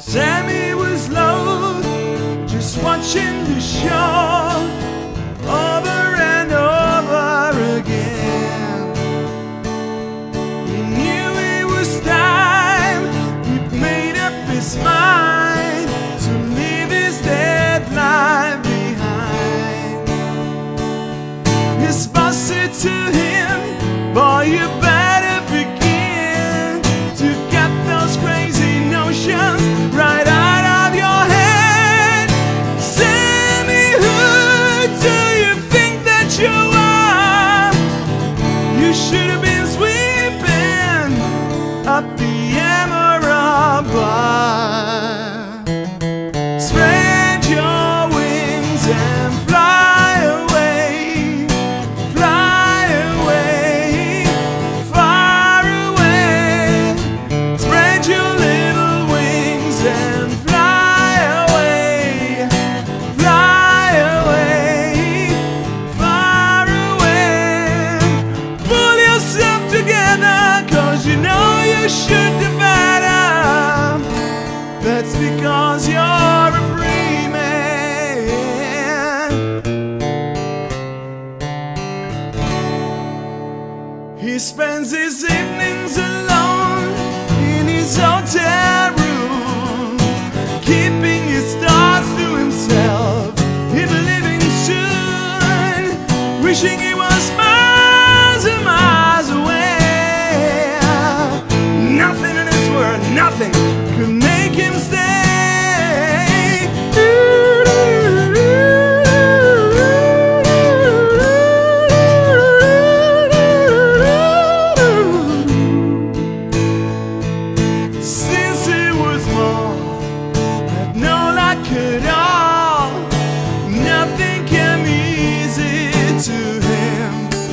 Sammy was lost, just watching the show over and over again. He knew it was time, he'd made up his mind to leave his dead life behind. His boss said to him, boy, you better begin to get those crazy notions right out of your head. Sammy, who do you think that you are? You should have been sweeping up the Emerald Bar. Spread your wings and fly away, fly away, far away. Spread your little wings and fly away, fly away, far away. Pull yourself together, 'cause you know you should do better. That's because you're a free man. He spends his evenings alone in his hotel room, keeping his thoughts to himself. He'll be leaving soon, wishing he was miles and miles away. Nothing in this world, nothing could make him stay. Since he was small, had no luck at all, nothing came easy to him.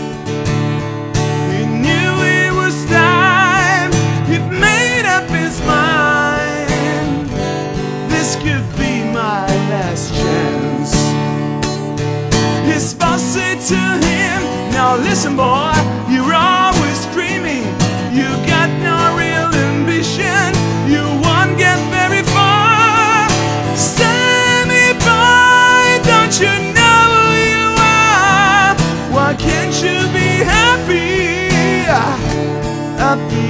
He knew it was time, he'd made up his mind. This could be my last chance. His boss said to him, now listen boy, you're always dreaming, you got no real ambition, you won't get very far. Sammy boy, don't you know who you are? Why can't you be happy at the